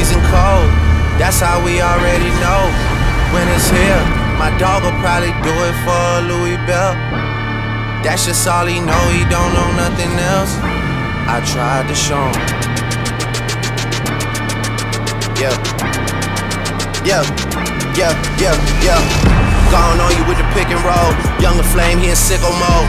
freezing cold. That's how we already know when it's here. My dog will probably do it for a Louis Bell. That's just all he know, he don't know nothing else. I tried to show him. Yeah. Gone on you with the pick and roll. Younger Flame, he in sicko mode.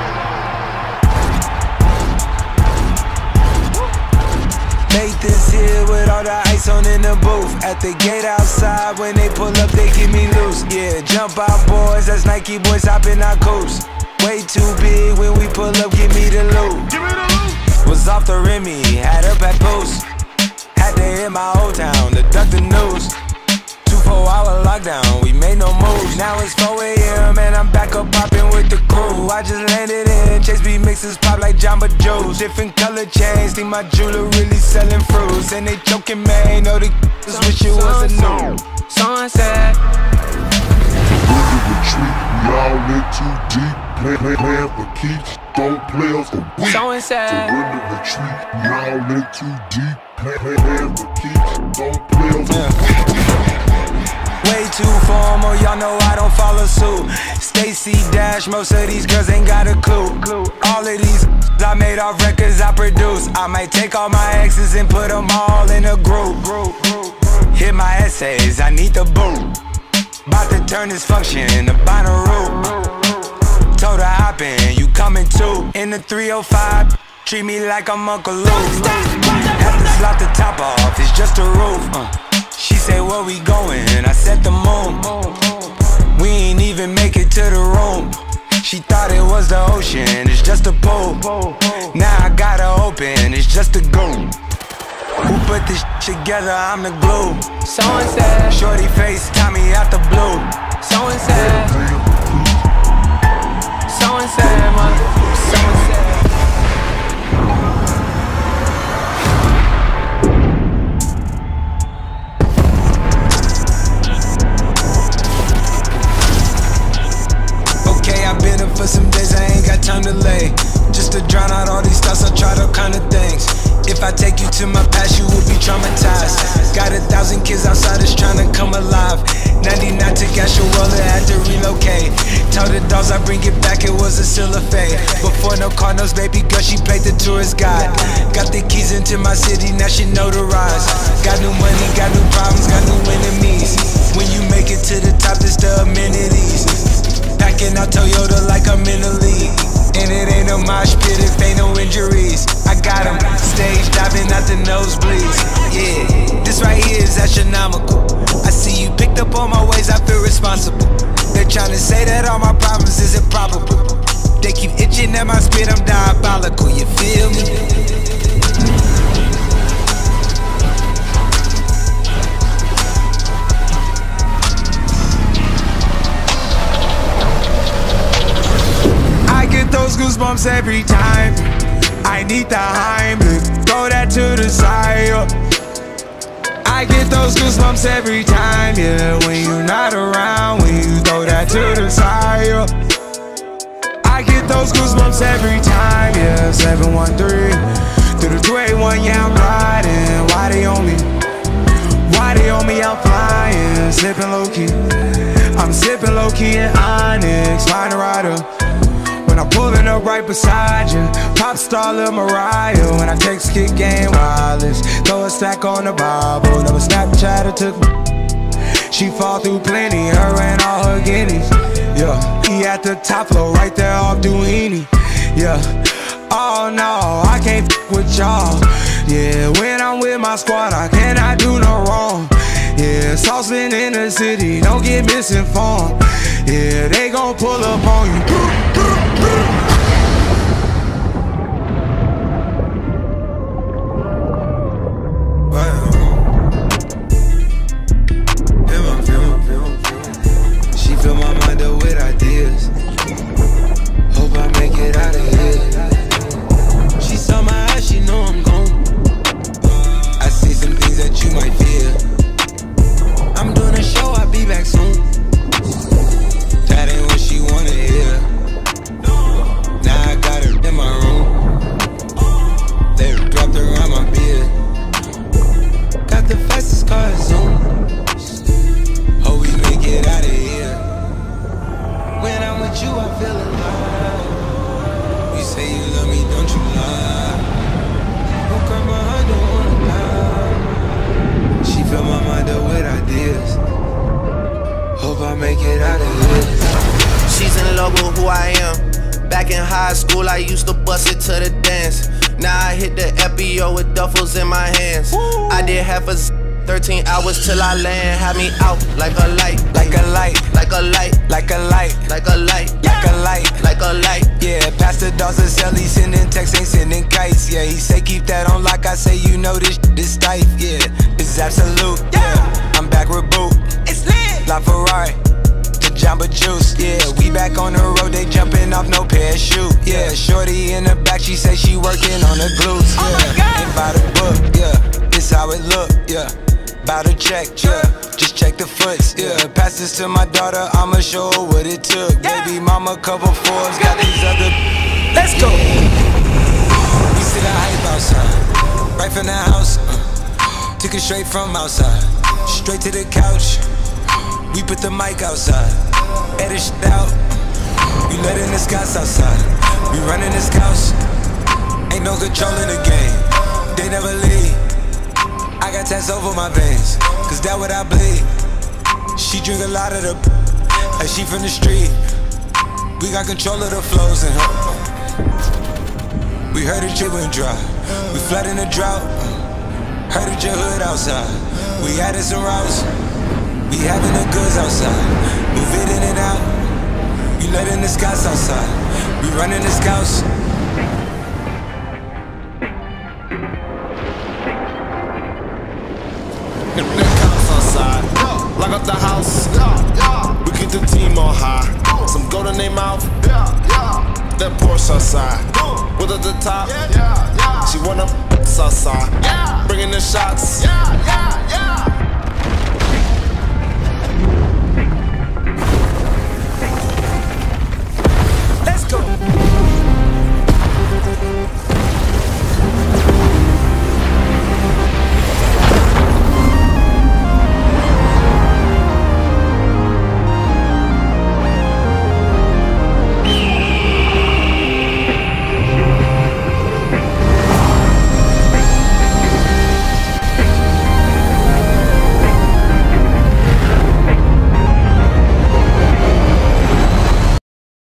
Made this here with all the ice on in the booth. At the gate outside, when they pull up, they get me loose. Yeah, jump out boys, that's Nike boys hopping our coast. Way too big when we pull up, give me the loot. Was off the Remy, had up at post. Had to hit my old town to duck the news. 24-hour lockdown, we made no moves. Now it's 4 AM and I'm back up popping with the crew. I just landed in, Chase B mixes pop like Jamba Joe's. Different color chains, think my jeweler really selling fruits. And they joking, man, know the just wish it was a new. Sunset. Surrender retreat, we all in too deep. Playing for keeps, don't play us for weak. Surrender retreat, we all in too deep. Playing for keeps, don't play us for weak. Way too formal, y'all know I don't follow suit. Stacy Dash, most of these girls ain't got a clue. All of these I made off records I produce. I might take all my exes and put them all in a group. Hit my essays, I need the boot. About to turn this function into binary. Told her hop in, you coming too. In the 305, treat me like I'm Uncle Luke. Have to slot the top off, it's just a roof. She say, where we going? I said the moon. We ain't even make it to the room. She thought it was the ocean, it's just a pool. Now I gotta open, it's just a goon. Who put this together? I'm the glue. Someone said, shorty face, Tommy out the blue. Someone said, someone said, someone said. For some days I ain't got time to lay. Just to drown out all these thoughts, I tried all kind of things. If I take you to my past, you will be traumatized. Got 1,000 kids outside that's trying to come alive. 99 to Gashuela, had to relocate. Tell the dogs I bring it back, it was a still a fade. Before no Cardinals, baby girl, she played the tourist guide. Got the keys into my city, now she notarized. Got new money, got new problems, got new enemies. When you make it to the top, it's the amenities. Packing out Toyota like I'm in the league. And it ain't a mosh pit if ain't no injuries. I got them stage diving out the nosebleeds. Yeah, this right here is astronomical. I see you picked up on my ways, I feel responsible. They're trying to say that all my problems is improbable. They keep itching at my spit, I'm diabolical, you feel me? Those goosebumps every time. I need the Heimlich, throw that to the side. I get those goosebumps every time, yeah. When you're not around, when you throw that to the side. I get those goosebumps every time, yeah. 713 through the 281, yeah, I'm riding. Why they on me? Why they on me? I'm flying, sipping low key. I'm sipping low key in Onyx, find a rider. When I'm pulling up right beside you, pop star Lil Mariah. When I text kick game wireless, throw a stack on the Bible. Never Snapchat or took me. She fall through plenty, her and all her guineas. Yeah, he at the top floor, right there off Duini. Yeah, oh no, I can't f with y'all. Yeah, when I'm with my squad, I cannot do no wrong. Yeah, saucepan in the city, don't get misinformed. Yeah, they gon' pull up on you. She fill my mind up with ideas. Hope I make it out of here. She saw my eyes, she know I'm gone. I see some things that you might fear. I'm doing a show, I'll be back soon. That ain't what she wanna hear. with you, I feel alive. You say you love me, don't you lie? Don't cry my heart, don't wanna lie. She fill my mind up with ideas. Hope I make it out of here. She's in love with who I am. Back in high school, I used to bust it to the dance. Now I hit the FBO with duffels in my hands. Woo. I did half a 13 hours till I land. Had me out like a light, like a light, like a light, like a light, like a light, like a light, like a light. Yeah, Pastor Dawson sell, he sending texts, ain't sending kites. Yeah, he say keep that on lock. I say you know this is tight. Yeah, it's absolute. Yeah, I'm back with Boo. It's lit. La Ferrari. Jamba Juice, yeah, we back on the road, they jumping off no parachute, yeah. Shorty in the back, she say she working on the glutes, yeah. Ain't by the book, yeah, it's how it look, yeah. Bout to check, yeah, just check the foots, yeah. Pass this to my daughter, I'ma show her what it took. Baby mama, couple Forbes, got these other. Let's go. We see the hype outside, right from the house, took it straight from outside, straight to the couch. We put the mic outside, edit shit out. We letting the scouts outside. We running this house. Ain't no control in the game. They never leave. I got tats over my veins, cause that what I bleed. She drink a lot of the like she from the street. We got control of the flows in her. We heard the shit went dry. We flooding the drought. Heard it your hood outside. We added some routes. We having the goods outside, move it in and out. We letting the scouts outside, we running the scouts. The cops outside, lock up the house. We keep the team on high. Some gold in their mouth. That Porsche outside, with at the top. She wanna outside, bringing the shots.